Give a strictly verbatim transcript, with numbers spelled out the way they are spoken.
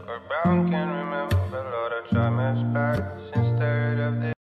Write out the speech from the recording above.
or brown, can't remember, but Lord, I try my best since third of this.